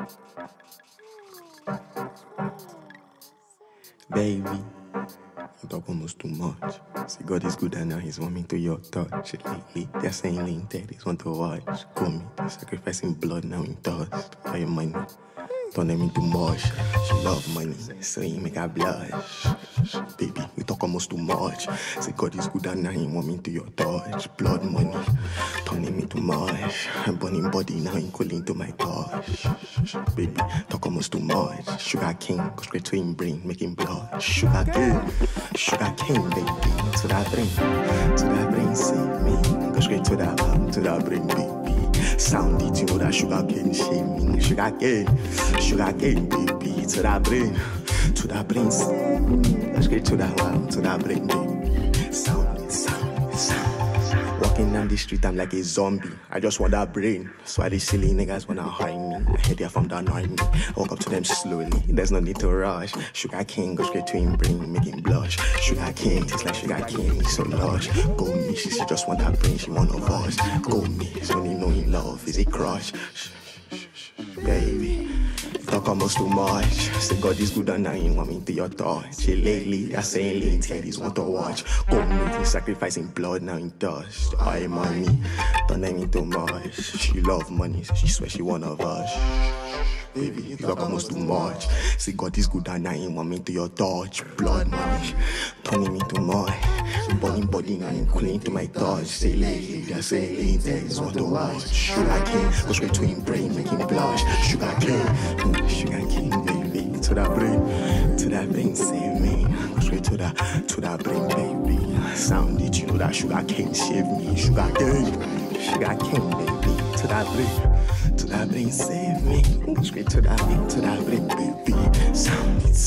Baby, you talk almost too much. See, God is good and now he's warming to your touch. Lately, they're saying LINTD is want to watch. Call me, they're sacrificing blood now in dust. For your money, turn them into mush. She love money, so he make her blush. Baby, you talk almost too much. Say God is good and now he warming to your touch. Blood money, turning me to mush. Burning body now he calling to my touch. Baby, talk almost too much. Sugar king, go straight to him brain, make him blood. Sugar king, baby. To that brain, save me. Go straight to that brain, baby. Sound it, you know that sugar cane shaming. Sugar cane, baby. To that brain, save me. Go straight to that brain, baby. Sound it. Walking down the street, I'm like a zombie. I just want that brain. So why these silly niggas wanna hide me? I head here from the annoy me. I walk up to them slowly. There's no need to rush. Sugar king, go straight to him brain, make him blush. Sugar king, tastes like sugar cane, so lush. Go me, she just want that brain, she want of us. Go me, it's only knowing love is a crush. Baby, talk almost too much. Say God is good and now you want me to your touch. Lately, they're saying LINTD want to watch. Go me, sacrificing blood now in dust. I money, don't let me too much. She love money, so she swear she one of us. Baby, you talk almost too much. Say God is good and now you want me to your touch. Blood money, turning me to much. Burning body now I'm calling to my touch. Say lately, they're saying LINTD want to watch. Sugar king, go straight to him brain, make him blush. Sugar king, baby. To that brain, save me. Go straight to that brain, baby. Sound it, you know that sugar king save me. Sugar king, baby. To that brain, save me. Go straight to that brain, baby. Sound it.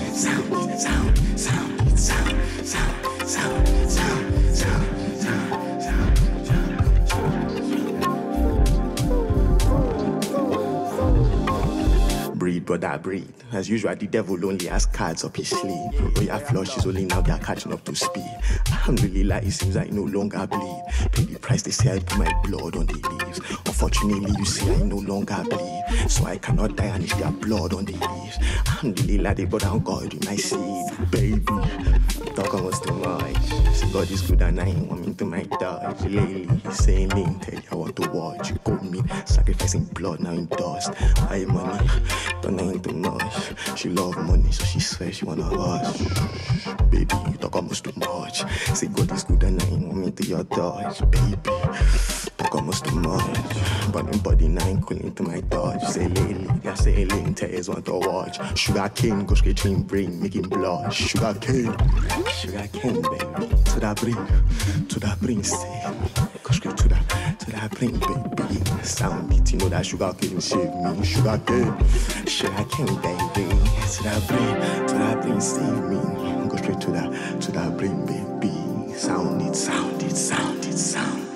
Breathe, brother, breathe. As usual, the devil only has cards up his sleeve. Royal flush is only now they are catching up to speed. Alhamdulillah, it seems I no longer bleed. Pay the price, they say I put my blood on the leaves. Unfortunately, you see I no longer bleed. So I cannot die and it's their blood on the leaves. Alhamdulillah, they brought down God in my seed. Baby, talk almost too much. See, God is good and I ain't want me to my touch. Lately, he's saying LINTD, I want to watch. You call me, sacrificing blood now in dust. I money, don't know too much. She love money, so she swears she wanna us. Baby, you talk almost too much. Say God is good and I ain't want me to your touch. Baby, talk almost too much. Burning body now ain't calling to my touch. Say lately, yeah, say LINTD want to watch. Sugar king, go straight to him brain, make him blush. Sugar king, baby. To that brain, say, go straight to that brain, baby. Sound it, you know that sugar king save me. Sugar king, baby. To that brain, save me. Go straight to that brain, baby. Sound it.